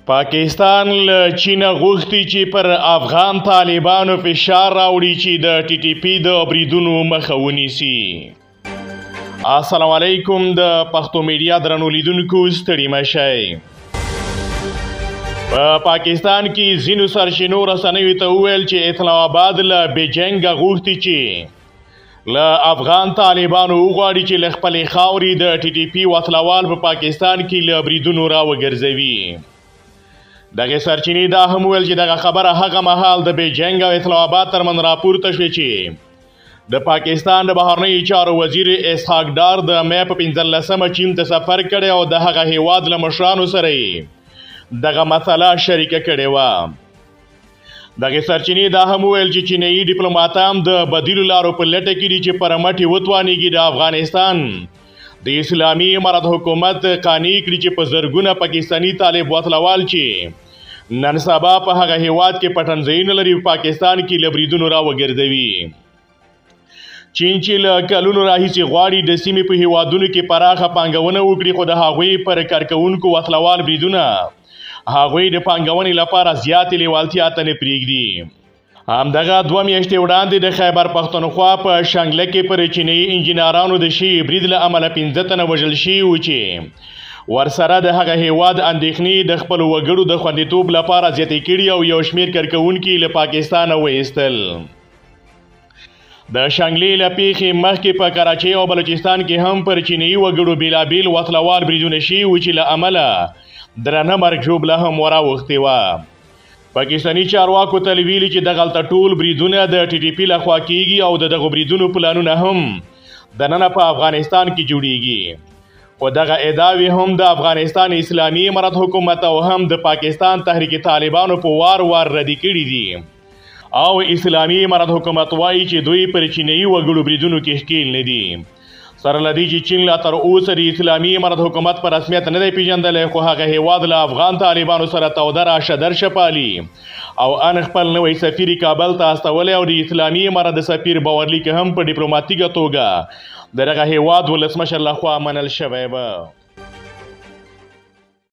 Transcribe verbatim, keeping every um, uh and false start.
پاکستان له چین غوښتي چې پر افغان طالبانو فشار راوړي چې د ټي ټي پی د بریدونو مخه ونیسي. السلام علیکم د پښتو میډیا درنو لیدونکو ستړي مه شئ. په پاکستان کې ځینو سرچینو رسنیو ته وویل چې اسلام آباد له بیجینګ غوښتي چې له افغان طالبانو وغواړي چې له خپلې خاورې د ټي ټي پی وسلوال په پاکستان کې له بریدونو راوګرځوي. دغه سرچینې دا هم ویل چې دغه خبره هغه مهال د بیجینګ او اسلام آباد ترمن راپورته شوې چې د پاکستان د بهرنیو چارو وزیر اسحاق ډار د مې په پنځلسمه چین ته سفر کړی او د هغه هیواد له مشرانو سره یې دغه مسله شریکه کړې وه. دغه سرچینې دا هم ویل چې چینایي ډیپلوماتان د بدیلو لارو په لټه کې دي چې پر مټې وتوانېږي د افغانستان د اسلامي امارت حکومت قانع کړي چې په زرګونه پاکستاني طالب وسلوال چې نن سبا په هغه هیواد کې پټنځایونه لري په پاکستان کې له بریدونو راوګرځوي. چین چې له کلونو راهیسې غواړي د سیمې په هیوادونو کې پراخه پانګونه وکړي، خو د هغوی پر کارکوونکو وسلوال بریدونه هغوی د پانګونې لپاره زیاتې لیوالتیا ته نه پرېږدي. همدغه دوه میاشتې وړاندې د خیبر پښتونخوا په شانګله کې پر چینایي انجینرانو د شوي برید له امله پنځه تنه وژل شوي وو چې ورسره د هغه هیواد اندېښنې د خپلو وګړو د خوندیتوب لپاره زیاتې کړي او یو شمېر کارکوونکي له پاکستانه وایستل. د شانګلې له پیښې مخکې په کراچۍ او بلوچستان کې هم پر چینایي وګړو بېلابېل وسلوال بریدونه شوي وو چې له امله درنه مرګ ژوبله هم وراوښتې وه. پاکستاني چارواکو تل ویلي چې دغلته ټول بریدونه د ټي ټي پی لخوا کیږي او د دغو بریدونو پلانونه هم دننه په افغانستان کې جوړیږي، خو دغه ادعاوې هم د افغانستان اسلامي امارت حکومت او هم د پاکستان تحریک طالبانو په وار وار ردي کړي دي او اسلامي امارت حکومت وایي چې دوی پر چینایي وګړو بریدونو کې ښکیل نه دي. سره له دې چې چین لا تر اوسه د اسلامي امارت حکومت په رسمیت نه دی پیژندلی، خو هغه هیواد له افغان طالبانو سره توده راشه درشه پالي او ان خپل نوی سفیر کابل ته استولی او د اسلامي امارت د سفیر باورلیک هم په ډیپلوماتیکه توګه د دغه هیواد ولسمشر لخوا منل شوی و.